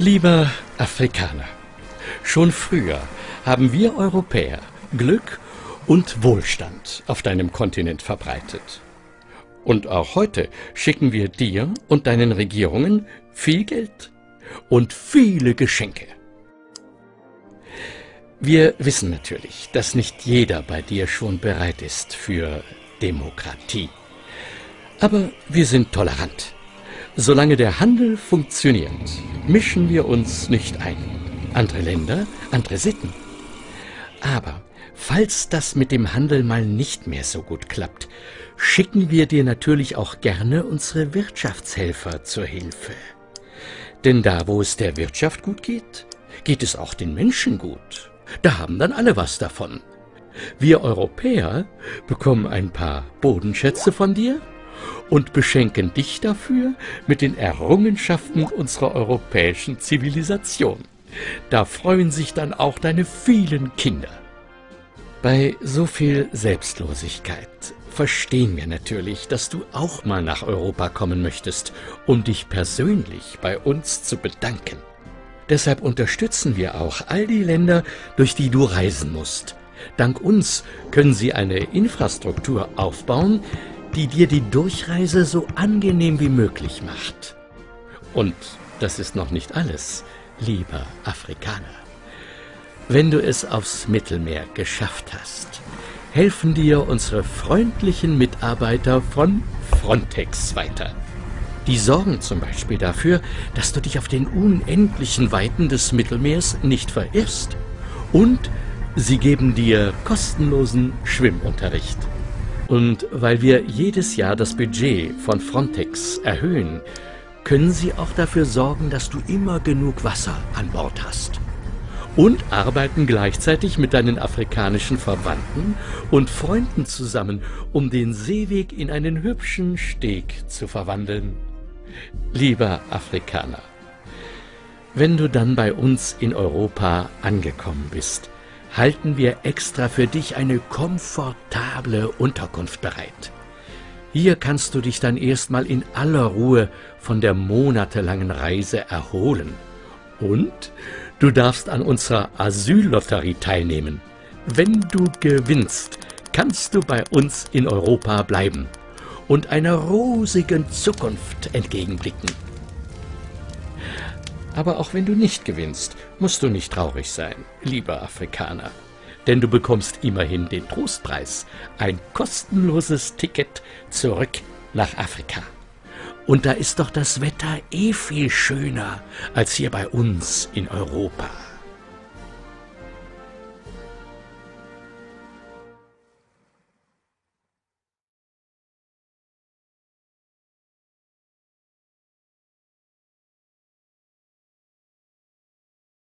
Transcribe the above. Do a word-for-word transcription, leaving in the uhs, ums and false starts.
Lieber Afrikaner, schon früher haben wir Europäer Glück und Wohlstand auf deinem Kontinent verbreitet. Und auch heute schicken wir dir und deinen Regierungen viel Geld und viele Geschenke. Wir wissen natürlich, dass nicht jeder bei dir schon bereit ist für Demokratie. Aber wir sind tolerant. Solange der Handel funktioniert, mischen wir uns nicht ein. Andere Länder, andere Sitten. Aber falls das mit dem Handel mal nicht mehr so gut klappt, schicken wir dir natürlich auch gerne unsere Wirtschaftshelfer zur Hilfe. Denn da, wo es der Wirtschaft gut geht, geht es auch den Menschen gut. Da haben dann alle was davon. Wir Europäer bekommen ein paar Bodenschätze von dir und beschenken dich dafür mit den Errungenschaften unserer europäischen Zivilisation. Da freuen sich dann auch deine vielen Kinder. Bei so viel Selbstlosigkeit verstehen wir natürlich, dass du auch mal nach Europa kommen möchtest, um dich persönlich bei uns zu bedanken. Deshalb unterstützen wir auch all die Länder, durch die du reisen musst. Dank uns können sie eine Infrastruktur aufbauen, die dir die Durchreise so angenehm wie möglich macht. Und das ist noch nicht alles, lieber Afrikaner. Wenn du es aufs Mittelmeer geschafft hast, helfen dir unsere freundlichen Mitarbeiter von Frontex weiter. Die sorgen zum Beispiel dafür, dass du dich auf den unendlichen Weiten des Mittelmeers nicht verirrst. Und sie geben dir kostenlosen Schwimmunterricht. Und weil wir jedes Jahr das Budget von Frontex erhöhen, können sie auch dafür sorgen, dass du immer genug Wasser an Bord hast. Und arbeiten gleichzeitig mit deinen afrikanischen Verwandten und Freunden zusammen, um den Seeweg in einen hübschen Steg zu verwandeln. Lieber Afrikaner, wenn du dann bei uns in Europa angekommen bist, halten wir extra für dich eine komfortable Unterkunft bereit. Hier kannst du dich dann erstmal in aller Ruhe von der monatelangen Reise erholen. Und du darfst an unserer Asyllotterie teilnehmen. Wenn du gewinnst, kannst du bei uns in Europa bleiben und einer rosigen Zukunft entgegenblicken. Aber auch wenn du nicht gewinnst, musst du nicht traurig sein, lieber Afrikaner. Denn du bekommst immerhin den Trostpreis, ein kostenloses Ticket zurück nach Afrika. Und da ist doch das Wetter eh viel schöner als hier bei uns in Europa.